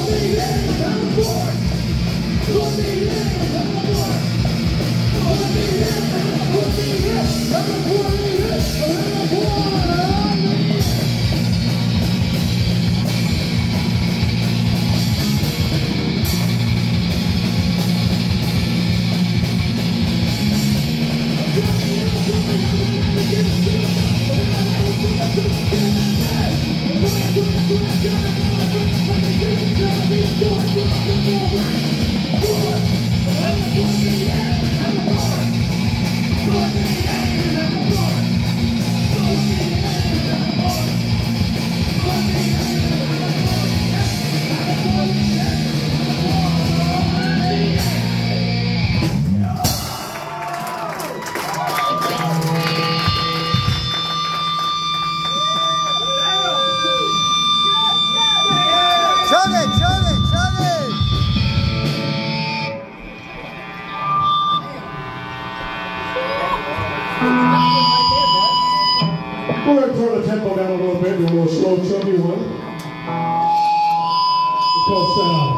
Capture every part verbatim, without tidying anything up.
We're going to turn the tempo down a little bit, do a little slow, chubby one. It's called Set Out.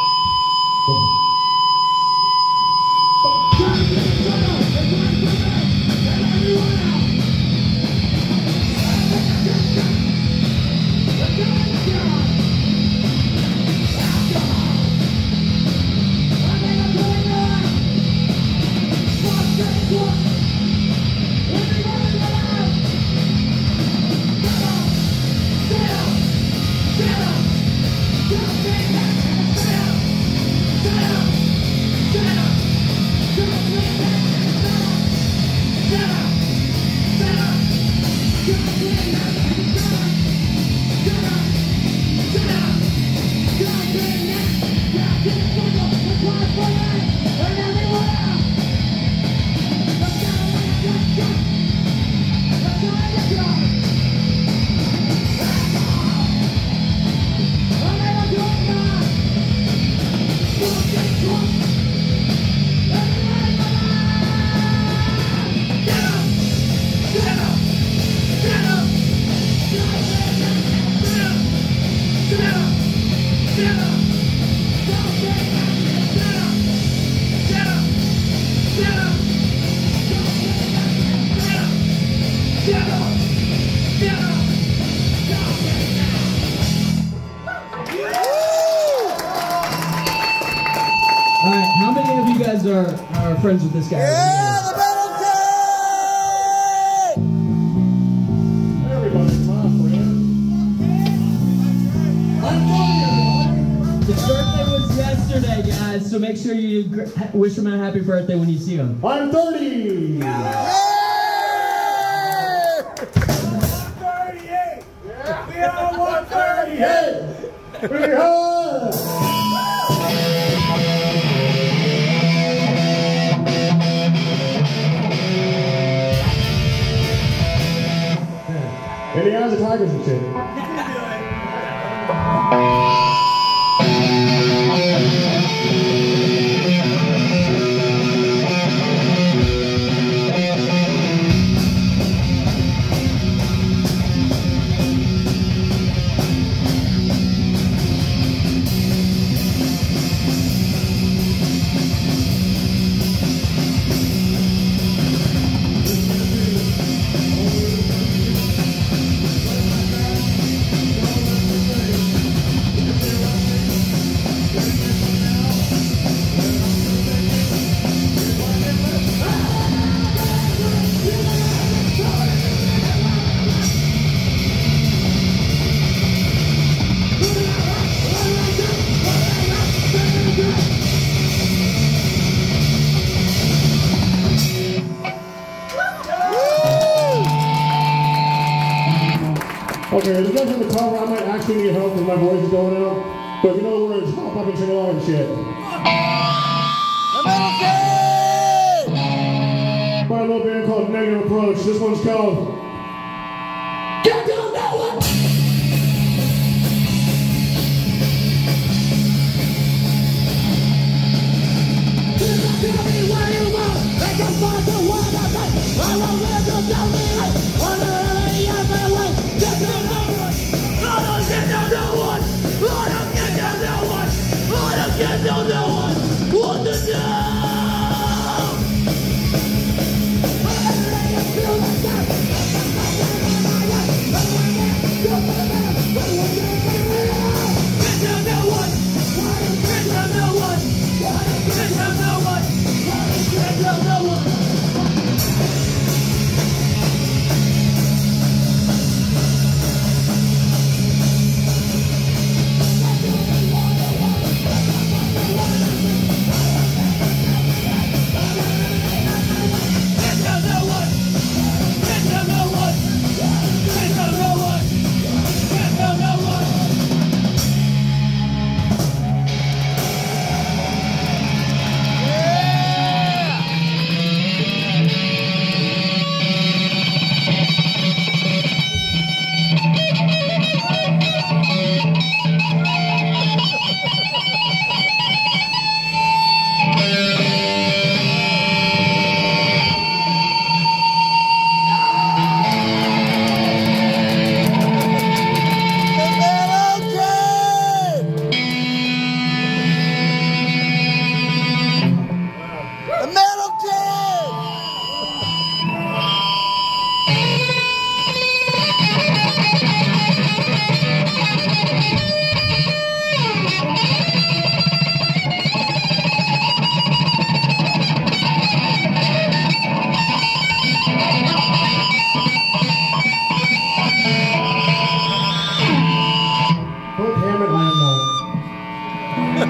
Alright, how many of you guys are, are friends with this guy? Yeah, the Metal King! Everybody's my friend. His birthday was yesterday, guys, so make sure you gr wish him a happy birthday when you see him. I'm thirty! Yeah! one thirty-eight! Yeah. We are one thirty-eight! Pretty hard! In the eyes of tigers and shit. Okay, there's nothing in the cover. I might actually need help because my voice is going out. But if you know the words, hop up and sing along and shit. The Metal King! By a little band called Negative Approach. This one's called Get Down That One! Get down that one!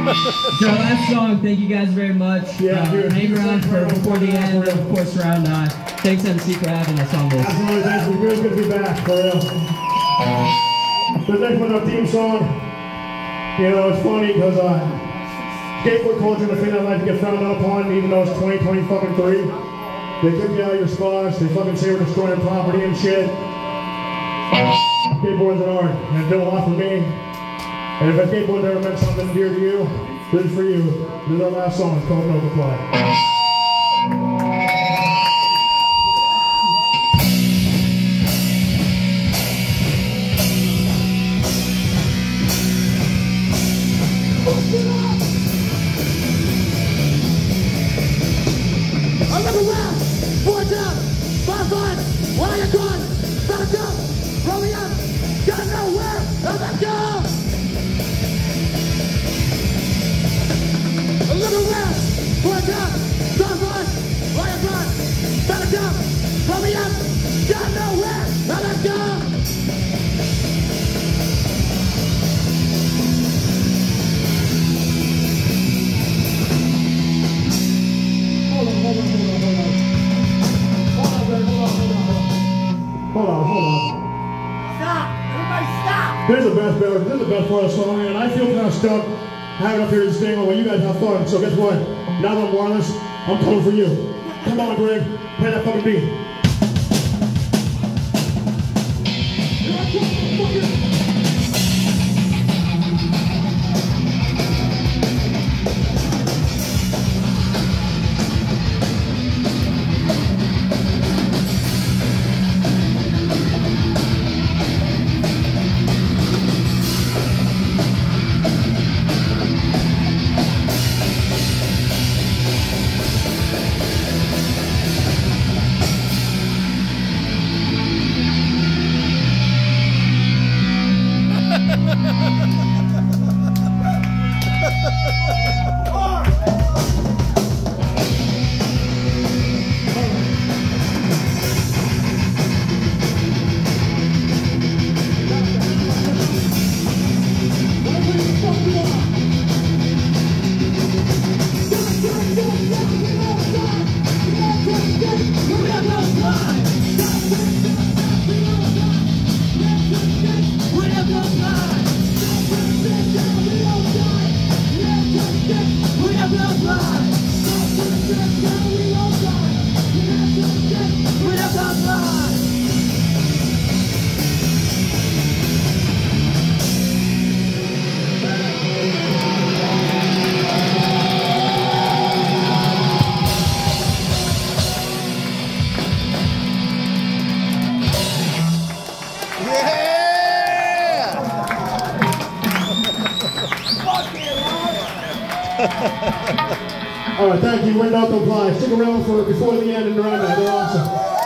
It's our last song. Thank you guys very much. Yeah, uh, dude. hang around for before the end. And of course, around. Uh, thanks M C for having us on this. Absolutely, thanks. We're really good to be back, for real. The next one's our theme song. You know, it's funny because uh, skateboard culture is a thing I like to get frowned down upon, even though it's twenty twenty fucking three. They kick you out of your spots. They fucking say we're destroying property and shit. Skateboards are art, and it did a lot for me. And if a skateboard ever meant something dear to you, this is for you. This is our last song. It's called No Reply. I look around, four down, five five, while you're gone, back up, roll me up, got nowhere, I'm back up. I look around, four down, five five, while you're gone, back up, roll me up, got nowhere, I'm back up. Hold on, hold on. Stop! Everybody stop! This is the best part. This is the best part of the song, and I feel kind of stuck having up here this thing while you guys have fun. So guess what? Now that I'm wireless, I'm coming for you. Come on, Greg. Play that fucking beat. All right, thank you. Wind Up Apply. Stick around for before the end and around that. They're awesome.